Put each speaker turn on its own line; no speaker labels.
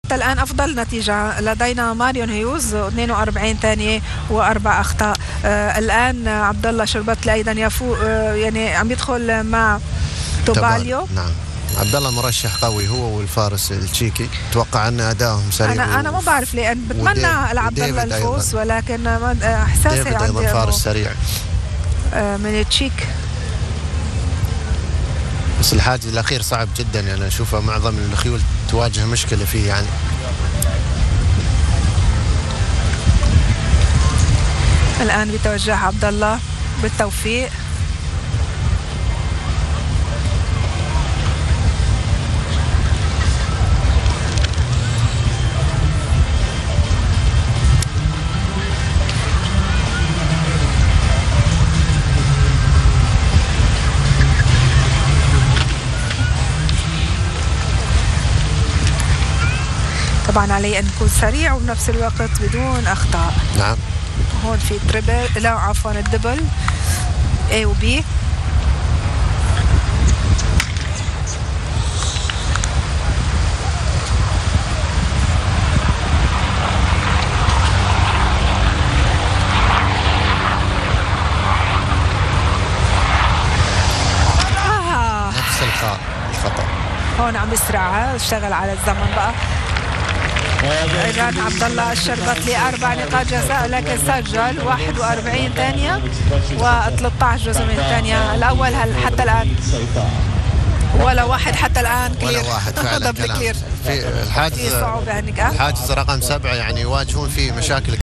حتى الآن أفضل نتيجة لدينا ماريون هيوز 42 ثانية وأربع أخطاء. الآن عبد الله شربتلي أيضا يفوق، يعني عم يدخل مع توباليو.
نعم، عبد الله مرشح قوي هو والفارس التشيكي، اتوقع ان ادائهم سريع.
انا ما بعرف ليه، بتمنى لعبد الله الفوز، ولكن احساسي عندي
ايضا فارس سريع
من التشيك.
بس الحاجز الاخير صعب جدا، يعني اشوفه معظم الخيول تواجه مشكله فيه يعني.
الان بتوجه عبد الله بالتوفيق. طبعا عليه أن يكون سريع وبنفس الوقت بدون أخطاء.
نعم.
هون في تريبل، لا عفوا الدبل A و B.
نفس الخطأ.
هون عم يسرع، اشتغل على الزمن بقى. اجان عبد الله الشربتلي 4 نقاط جزاء، لكن سجل 41 ثانية و13 جزء من الثانية الأول. حتى الآن ولا واحد حتى الآن كلير.
ولا واحد فعلا.
كلير.
في الحاجز رقم 7 يعني يواجهون فيه مشاكل